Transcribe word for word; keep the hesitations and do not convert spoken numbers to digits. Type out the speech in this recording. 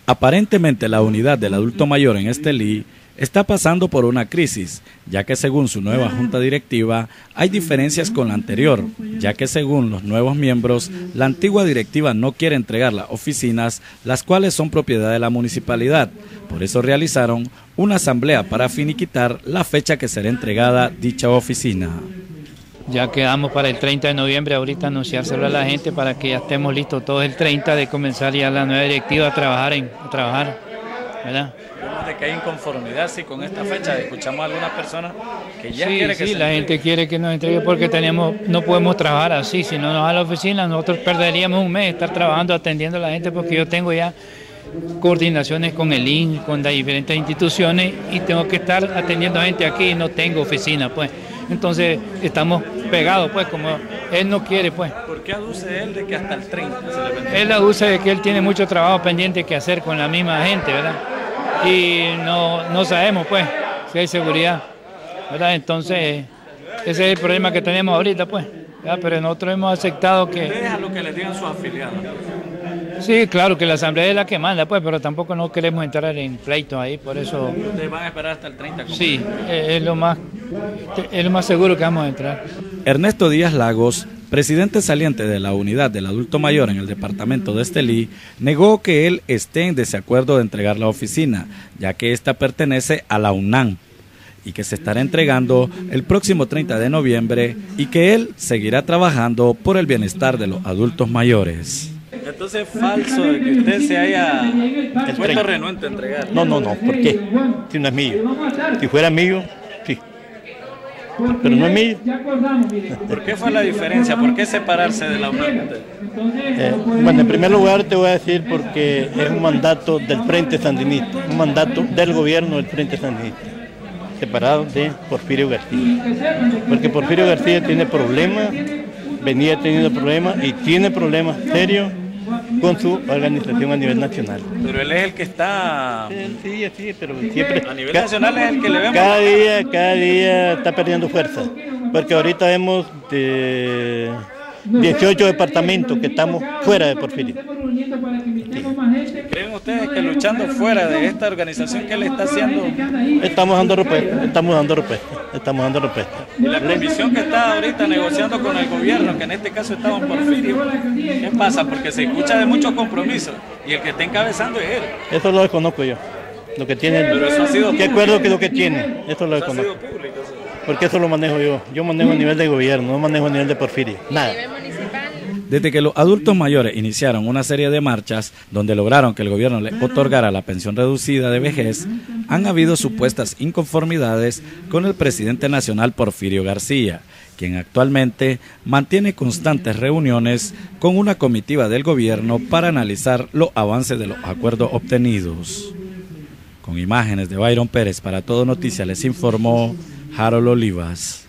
Aparentemente la unidad del adulto mayor en Estelí está pasando por una crisis, ya que según su nueva junta directiva hay diferencias con la anterior, ya que según los nuevos miembros, la antigua directiva no quiere entregar las oficinas, las cuales son propiedad de la municipalidad. Por eso realizaron una asamblea para finiquitar la fecha que será entregada dicha oficina. Ya quedamos para el treinta de noviembre, ahorita anunciárselo a la gente para que ya estemos listos todos el treinta de comenzar ya la nueva directiva a trabajar, en, a trabajar, ¿verdad? Vemos de que hay inconformidad, sí, con esta fecha. Escuchamos a algunas personas que ya sí, quiere que sí, se la entregue. gente quiere que nos entregue porque tenemos, no podemos trabajar así. Si no nos va a la oficina, nosotros perderíamos un mes estar trabajando, atendiendo a la gente, porque yo tengo ya coordinaciones con el I N S S, con las diferentes instituciones, y tengo que estar atendiendo a gente aquí y no tengo oficina, pues. Entonces estamos pegados, pues, como él no quiere, pues. ¿Por qué aduce él de que hasta el treinta se le vende? Él aduce de que él tiene mucho trabajo pendiente que hacer con la misma gente, ¿verdad? Y no, no sabemos, pues, si hay seguridad, ¿verdad? Entonces, ese es el problema que tenemos ahorita, pues, ¿verdad? Pero nosotros hemos aceptado que... ¿Ustedes a lo que les digan sus afiliados? Sí, claro que la asamblea es la que manda, pues, pero tampoco no queremos entrar en pleitos ahí, por eso... ¿Ustedes van a esperar hasta el treinta? Sí, es lo más, es lo más seguro que vamos a entrar. Ernesto Díaz Lagos, presidente saliente de la unidad del adulto mayor en el departamento de Estelí, negó que él esté en desacuerdo de entregar la oficina, ya que esta pertenece a la UNAM y que se estará entregando el próximo treinta de noviembre y que él seguirá trabajando por el bienestar de los adultos mayores. Entonces es falso de que usted se haya puesto renuente a entregar. No, no, no, ¿por qué? Si no es mío. Si fuera mío, sí. Pero no es mío. ¿Por qué fue la diferencia? ¿Por qué separarse de la UNAM? Eh, bueno, en primer lugar te voy a decir porque es un mandato del Frente Sandinista, un mandato del gobierno del Frente Sandinista, separado de Porfirio García. Porque Porfirio García tiene problemas, venía teniendo problemas y tiene problemas serios con su organización a nivel nacional. Pero él es el que está... Sí, sí, pero siempre... A nivel nacional es el que le vemos. Cada día, cada día está perdiendo fuerza, porque ahorita vemos de dieciocho departamentos que estamos fuera de Porfirio. Sí. ¿Creen ustedes que luchando fuera de esta organización que le está haciendo? Estamos dando respuesta, estamos dando respuesta, estamos dando respuesta. Y la comisión que está ahorita negociando con el gobierno, que en este caso estaba en Porfirio, ¿qué pasa? Porque se escucha de muchos compromisos y el que está encabezando es él. Eso lo desconozco yo. Lo que tiene, pero eso ha sido ¿qué acuerdo que lo que tiene? Eso lo desconozco. Eso ha sido público, sí. Porque eso lo manejo yo. Yo manejo a nivel de gobierno, no manejo a nivel de Porfirio. Nada. Desde que los adultos mayores iniciaron una serie de marchas donde lograron que el gobierno les otorgara la pensión reducida de vejez, han habido supuestas inconformidades con el presidente nacional Porfirio García, quien actualmente mantiene constantes reuniones con una comitiva del gobierno para analizar los avances de los acuerdos obtenidos. Con imágenes de Byron Pérez para Todo Noticias les informó Harold Olivas.